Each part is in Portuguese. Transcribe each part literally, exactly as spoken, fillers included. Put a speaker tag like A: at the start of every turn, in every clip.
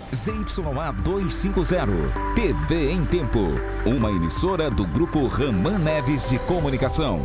A: Z Y A duzentos e cinquenta, T V em Tempo, uma emissora do Grupo Raman Neves de Comunicação.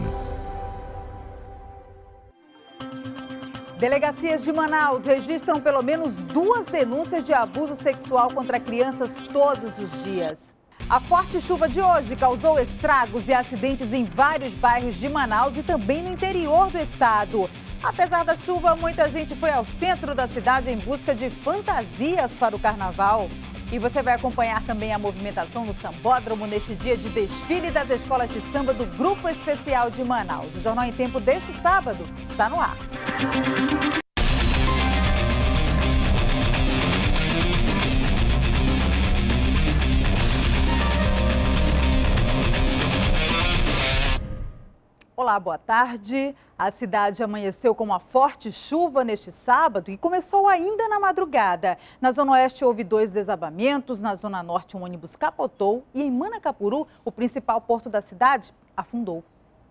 B: Delegacias de Manaus registram pelo menos duas denúncias de abuso sexual contra crianças todos os dias. A forte chuva de hoje causou estragos e acidentes em vários bairros de Manaus e também no interior do estado. Apesar da chuva, muita gente foi ao centro da cidade em busca de fantasias para o carnaval. E você vai acompanhar também a movimentação no Sambódromo neste dia de desfile das escolas de samba do Grupo Especial de Manaus. O Jornal em Tempo deste sábado está no ar. Olá, boa tarde. A cidade amanheceu com uma forte chuva neste sábado e começou ainda na madrugada. Na Zona Oeste houve dois desabamentos, na Zona Norte um ônibus capotou e em Manacapuru, o principal porto da cidade, afundou.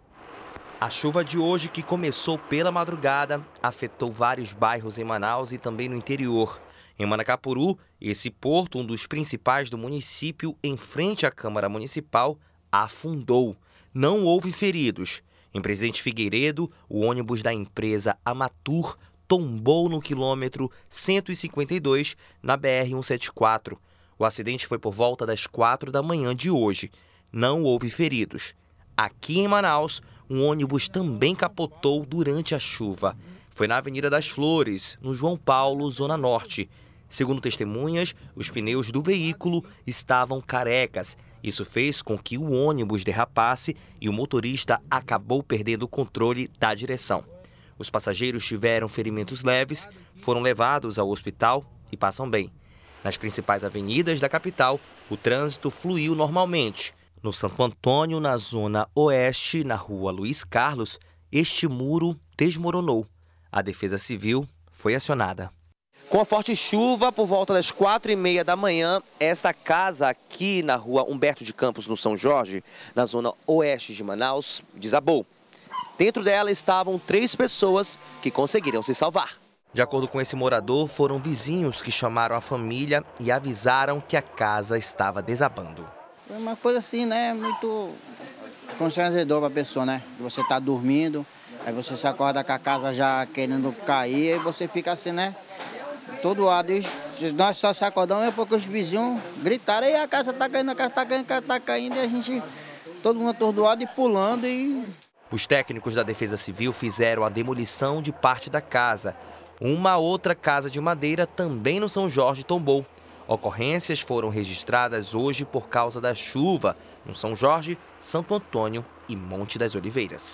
C: A chuva de hoje, que começou pela madrugada, afetou vários bairros em Manaus e também no interior. Em Manacapuru, esse porto, um dos principais do município, em frente à Câmara Municipal, afundou. Não houve feridos. Em Presidente Figueiredo, o ônibus da empresa Amatur tombou no quilômetro cento e cinquenta e dois, na B R cento e setenta e quatro. O acidente foi por volta das quatro da manhã de hoje. Não houve feridos. Aqui em Manaus, um ônibus também capotou durante a chuva. Foi na Avenida das Flores, no João Paulo, Zona Norte. Segundo testemunhas, os pneus do veículo estavam carecas. Isso fez com que o ônibus derrapasse e o motorista acabou perdendo o controle da direção. Os passageiros tiveram ferimentos leves, foram levados ao hospital e passam bem. Nas principais avenidas da capital, o trânsito fluiu normalmente. No Santo Antônio, na Zona Oeste, na Rua Luiz Carlos, este muro desmoronou. A Defesa Civil foi acionada. Com a forte chuva, por volta das quatro e meia da manhã, esta casa aqui na Rua Humberto de Campos, no São Jorge, na Zona Oeste de Manaus, desabou. Dentro dela estavam três pessoas que conseguiram se salvar. De acordo com esse morador, foram vizinhos que chamaram a família e avisaram que a casa estava desabando.
D: É uma coisa assim, né, muito constrangedor para a pessoa, né? Você está dormindo, aí você se acorda com a casa já querendo cair, e você fica assim, né? Todo lado, e nós só se acordamos é porque os vizinhos gritaram, e a casa está caindo, a casa está caindo, a casa está caindo, e a gente, todo mundo atordoado e pulando. E...
C: Os técnicos da Defesa Civil fizeram a demolição de parte da casa. Uma outra casa de madeira também no São Jorge tombou. Ocorrências foram registradas hoje por causa da chuva no São Jorge, Santo Antônio e Monte das Oliveiras.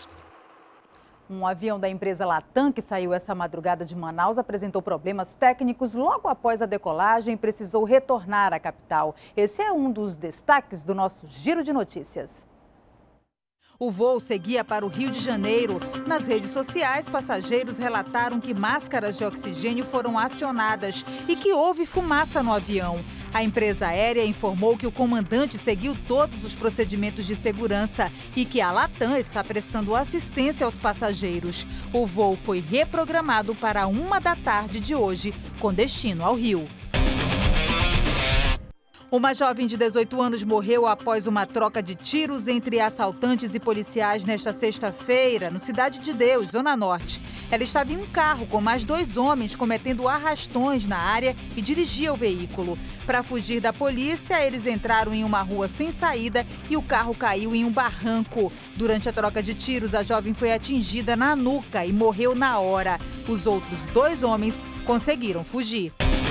B: Um avião da empresa Latam, que saiu essa madrugada de Manaus, apresentou problemas técnicos logo após a decolagem e precisou retornar à capital. Esse é um dos destaques do nosso Giro de Notícias. O voo seguia para o Rio de Janeiro. Nas redes sociais, passageiros relataram que máscaras de oxigênio foram acionadas e que houve fumaça no avião. A empresa aérea informou que o comandante seguiu todos os procedimentos de segurança e que a Latam está prestando assistência aos passageiros. O voo foi reprogramado para uma da tarde de hoje, com destino ao Rio. Uma jovem de dezoito anos morreu após uma troca de tiros entre assaltantes e policiais nesta sexta-feira, no Cidade de Deus, Zona Norte. Ela estava em um carro com mais dois homens cometendo arrastões na área e dirigia o veículo. Para fugir da polícia, eles entraram em uma rua sem saída e o carro caiu em um barranco. Durante a troca de tiros, a jovem foi atingida na nuca e morreu na hora. Os outros dois homens conseguiram fugir.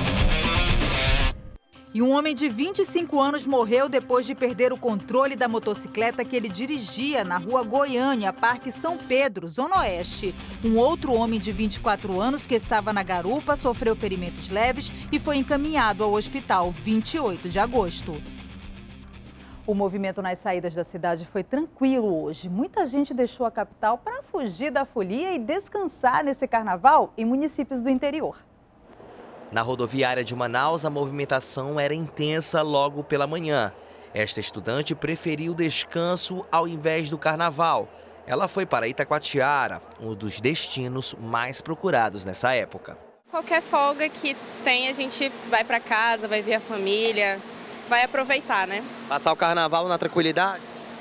B: E um homem de vinte e cinco anos morreu depois de perder o controle da motocicleta que ele dirigia na rua Goiânia, Parque São Pedro, Zona Oeste. Um outro homem de vinte e quatro anos que estava na garupa sofreu ferimentos leves e foi encaminhado ao hospital vinte e oito de agosto. O movimento nas saídas da cidade foi tranquilo hoje. Muita gente deixou a capital para fugir da folia e descansar nesse carnaval em municípios do interior.
C: Na rodoviária de Manaus, a movimentação era intensa logo pela manhã. Esta estudante preferiu o descanso ao invés do carnaval. Ela foi para Itacoatiara, um dos destinos mais procurados nessa época.
E: Qualquer folga que tem, a gente vai para casa, vai ver a família, vai aproveitar, né?
C: Passar o carnaval na tranquilidade?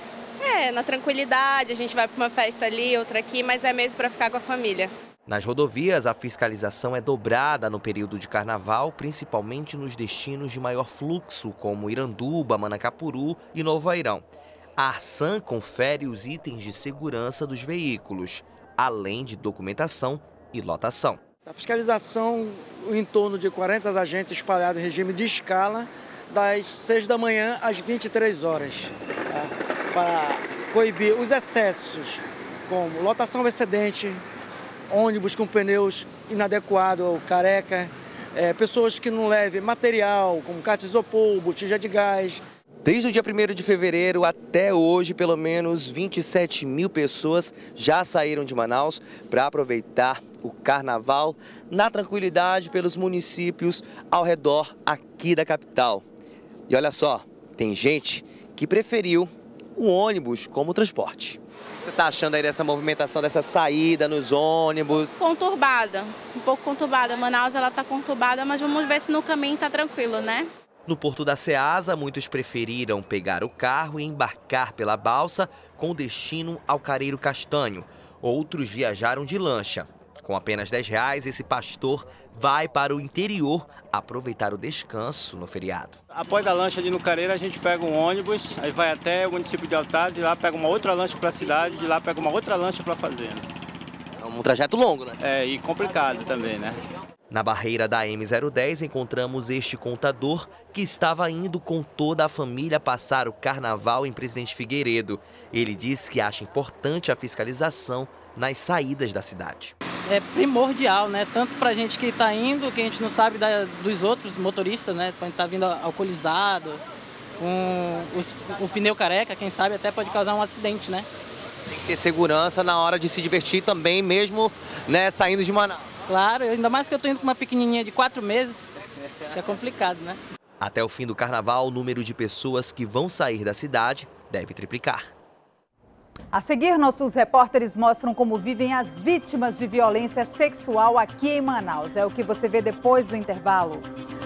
E: É, na tranquilidade, a gente vai para uma festa ali, outra aqui, mas é mesmo para ficar com a família.
C: Nas rodovias, a fiscalização é dobrada no período de carnaval, principalmente nos destinos de maior fluxo, como Iranduba, Manacapuru e Novo Airão. A Arsan confere os itens de segurança dos veículos, além de documentação e lotação.
F: A fiscalização, em torno de quarenta agentes espalhados em regime de escala, das seis da manhã às vinte e três horas, tá? Para coibir os excessos, como lotação excedente, ônibus com pneus inadequados ou careca, é, pessoas que não levem material, como caixa de isopor, botija de gás.
C: Desde o dia primeiro de fevereiro até hoje, pelo menos vinte e sete mil pessoas já saíram de Manaus para aproveitar o carnaval na tranquilidade pelos municípios ao redor aqui da capital. E olha só, tem gente que preferiu o ônibus como transporte. O que você está achando aí dessa movimentação, dessa saída nos ônibus?
E: Conturbada, um pouco conturbada. Manaus ela está conturbada, mas vamos ver se no caminho está tranquilo, né?
C: No Porto da Ceasa, muitos preferiram pegar o carro e embarcar pela balsa com destino ao Careiro Castanho. Outros viajaram de lancha. Com apenas dez reais, esse pastor vai para o interior aproveitar o descanso no feriado.
G: Após a lancha ali no Careiro, a gente pega um ônibus, aí vai até o município de Altaz, de lá pega uma outra lancha para a cidade, de lá pega uma outra lancha para a fazenda.
C: É um trajeto longo, né?
G: É, e complicado também, né?
C: Na barreira da M zero dez encontramos este contador que estava indo com toda a família passar o carnaval em Presidente Figueiredo. Ele diz que acha importante a fiscalização nas saídas da cidade.
H: É primordial, né? Tanto para a gente que está indo, que a gente não sabe da, dos outros motoristas, né? Pode estar vindo alcoolizado, com os, o pneu careca, quem sabe até pode causar um acidente, né?
C: Tem que ter segurança na hora de se divertir também, mesmo, né, saindo de Manaus.
H: Claro, ainda mais que eu estou indo com uma pequenininha de quatro meses, que é complicado, né?
C: Até o fim do carnaval, o número de pessoas que vão sair da cidade deve triplicar.
B: A seguir, nossos repórteres mostram como vivem as vítimas de violência sexual aqui em Manaus. É o que você vê depois do intervalo.